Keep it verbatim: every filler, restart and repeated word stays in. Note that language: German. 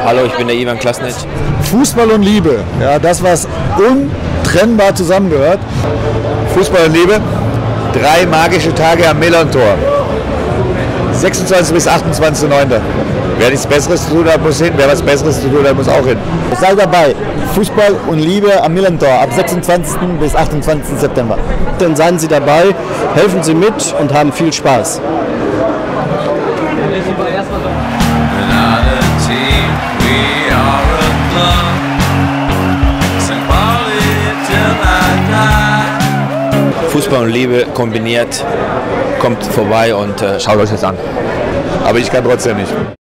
Hallo, ich bin der Ivan Klasnic. Fußball und Liebe, ja, das, was untrennbar zusammengehört. Fußball und Liebe, drei magische Tage am Millerntor. sechsundzwanzigsten bis achtundzwanzigsten neunten Wer nichts Besseres zu tun hat, muss hin. Wer was Besseres zu tun hat, muss auch hin. Seid dabei. Fußball und Liebe am Millerntor ab sechsundzwanzigsten bis achtundzwanzigsten September. Dann seien Sie dabei, helfen Sie mit und haben viel Spaß. Fußball und Liebe kombiniert, kommt vorbei und äh, schaut euch das an. Aber ich kann trotzdem nicht.